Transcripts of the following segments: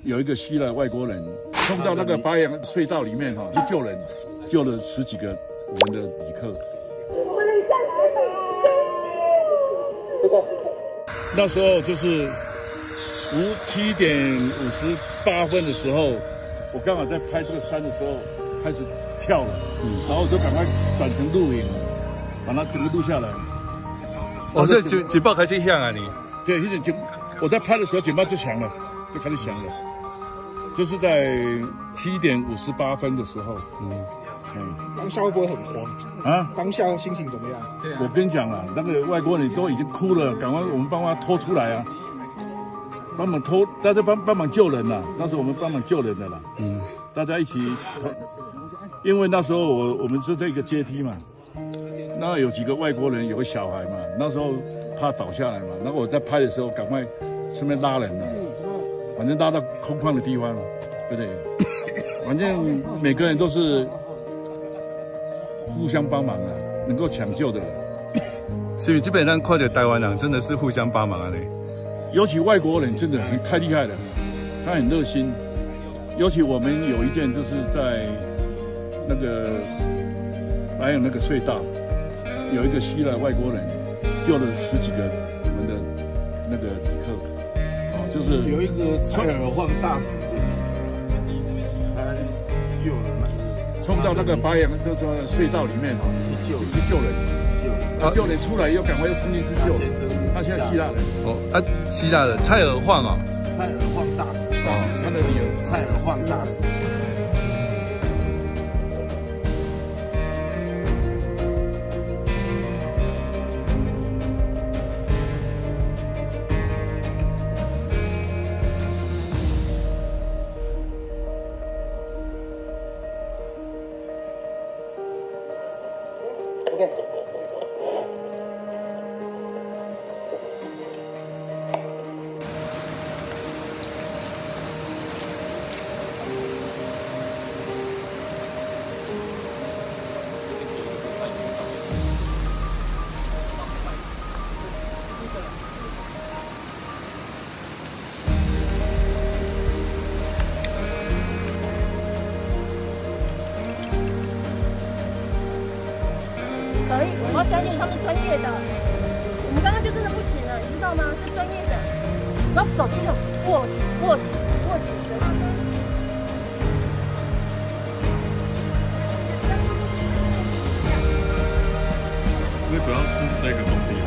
有一个希腊外国人冲到那个巴扬隧道里面去救人，救了10几个我们的旅客。那时候就是7点58分的时候，我刚好在拍这个山的时候开始跳了，然后我就赶快转成录影，把它整个录下来。 哦，所以警报开始响啊你？ 对，我在拍的时候警报就响了，就开始响了，就是在7点58分的时候。 当下会不会很慌啊？当下心情怎么样？ 我跟你讲啊，那个外国人都已经哭了，赶快我们帮他拖出来啊，帮忙拖，大家帮忙救人啦。当时我们帮忙救人的啦，大家一起，因为那时候我们是这个阶梯嘛，那有几个外国人有个小孩嘛，那时候怕倒下来嘛，然后我在拍的时候赶快顺便拉人了，反正拉到空旷的地方，对不对？反正每个人都是互相帮忙的，能够抢救的人。 所以基本上看着台湾人真的是互相帮忙啊嘞。 尤其外国人真的太厉害了，他很热心。尤其我们有一件就是在那个还有那个隧道，有一个希腊外国人救了10几个我们的那个旅客，就是有一个蔡尔晃大使的女儿，他救了那个冲到那个巴扬这个隧道里面去救人，救人出来又赶快又冲进去救。他现在希腊人希腊的蔡尔晃啊， 蔡尔晃大使他的女儿蔡尔晃大使。 可以，我要相信他们专业的。我们刚刚就真的不行了，你知道吗？是专业的，然后手机很握紧的。 因为主要就是这个工地，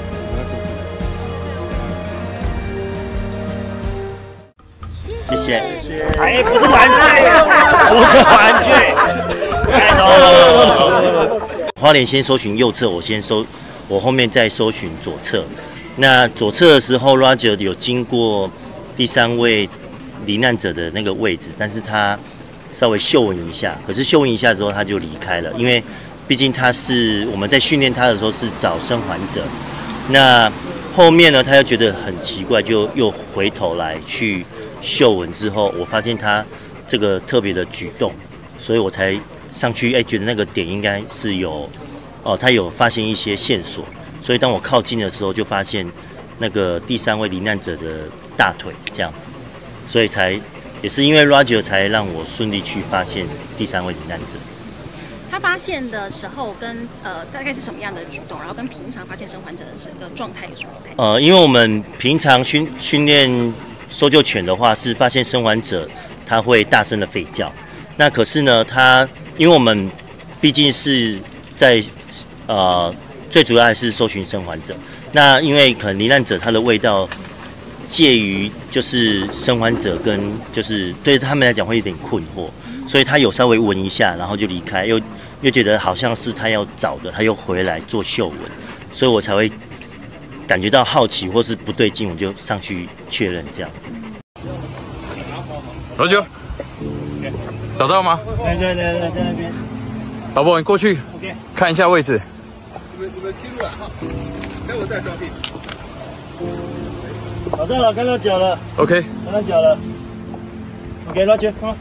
谢谢。哎，不是玩具，不是玩具。拜托。花莲先搜寻右侧，我后面再搜寻左侧。那左侧的时候 ，Roger 有经过第3位罹难者的那个位置，但是他稍微嗅闻一下，可是嗅闻一下之后他就离开了，因为毕竟我们在训练他的时候是找生还者。那后面呢，他又觉得很奇怪，就又回头来去嗅闻之后，我发现他这个特别的举动，所以我才上去，觉得那个点应该是他有发现一些线索，所以当我靠近的时候，就发现那个第3位罹难者的大腿这样子，所以也是因为 Roger 才让我顺利去发现第3位罹难者。 他发现的时候跟大概是什么样的举动，然后跟平常发现生还者的这个状态有什么改变？ 因为我们平常训练搜救犬的话，是发现生还者他会大声的吠叫，那可是呢，因为我们毕竟是在最主要还是搜寻生还者，那因为可能罹难者他的味道介于就是生还者跟就是对他们来讲会有点困惑，所以他有稍微闻一下，然后就离开，又觉得好像是他要找的，他又回来做嗅闻，所以我才会感觉到好奇或是不对劲，我就上去确认这样子。 老九，找到吗？ 对，在那边。 老伯，你过去看一下位置。 你们记录了哈，待会再招聘。 找到了，看到脚了。 OK。 看到脚了。OK， 老九，好。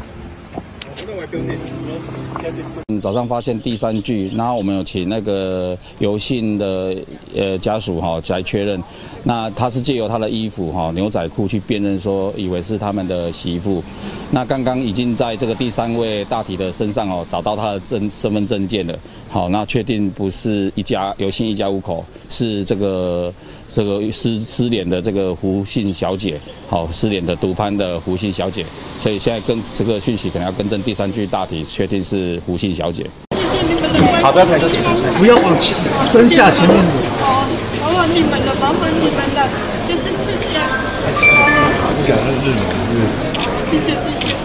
早上发现第3具，然后我们有请那个游信的家属来确认。 那他是借由他的衣服牛仔裤去辨认说，以为是他们的媳妇。那刚刚已经在这个第3位大体的身上找到他的身份证件了。好，那确定不是刘姓一家5口，是这个失联的这个胡姓小姐，失联的独攀的胡姓小姐。所以现在跟这个讯息可能要更正第3具大体，确定是胡姓小姐。 好，不要抬头，不要往前蹲下前面走。 麻烦你们了，麻烦你们了，谢谢。 不讲那日语是。 谢谢。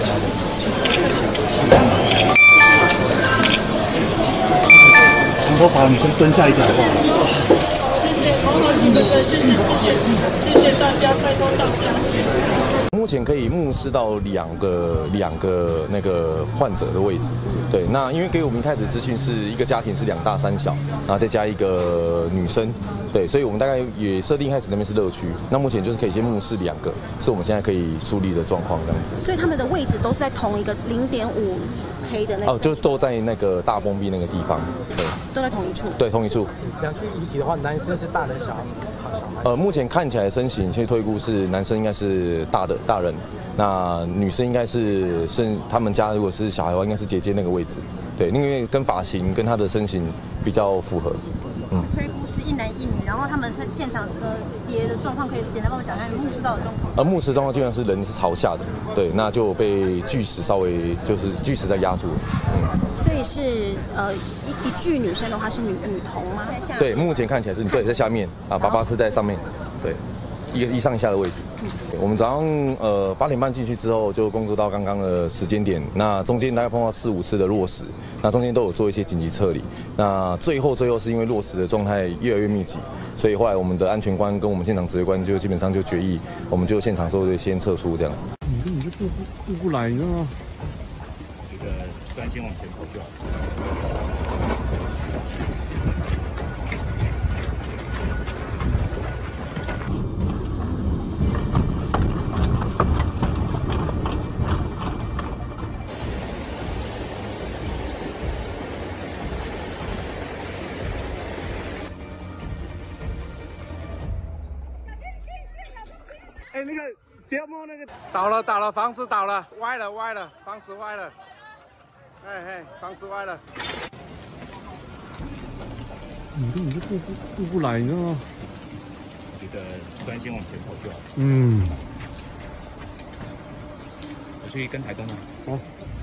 长头发女生蹲下一点好不好？ 谢谢，麻烦你们了，谢谢大家，拜托大家。 目前可以目视到两个那个患者的位置，对，那因为给我们一开始资讯是一个家庭是2大3小，然后再加一个女生，对，所以我们大概也设定一开始那边是乐区，那目前就是可以先目视2个，是我们现在可以处理的状况这样子。 所以他们的位置都是在同一个0.5K 的那个。 就是都在那个大崩壁那个地方，对， 都在同一处。 对，同一处。 两具遗体的话，男生是大人小孩？ 目前看起来身形去推估是男生应该是大人，那女生应该是他们家如果是小孩的话，应该是姐姐那个位置，对，因为跟发型跟他的身形比较符合。 推估是1男1女，然后他们是现场的跌的状况，可以简单帮我讲一下你目视到的状况。 目视状况基本上是人是朝下的，对，那就被巨石稍微就是巨石在压住了。 所以是一具女生的话是女童吗？ 对，目前看起来是对在下面啊，爸爸是在上面，对，一上一下的位置。我们早上8点半进去之后，就工作到刚刚的时间点。那中间大概碰到4、5次的落石，那中间都有做一些紧急撤离。那最后是因为落石的状态越来越密集，所以后来我们的安全官跟我们现场指挥官就基本上就决议，我们就现场说先撤出这样子。 你根本就顾不来呢。 这个专心往前跑就好。 那个不要摸那个。倒了，房子倒了，歪了，房子歪了。房子歪了。 你根本就顾不来呢。 这个专心往前跑就好。 我去跟台东吗？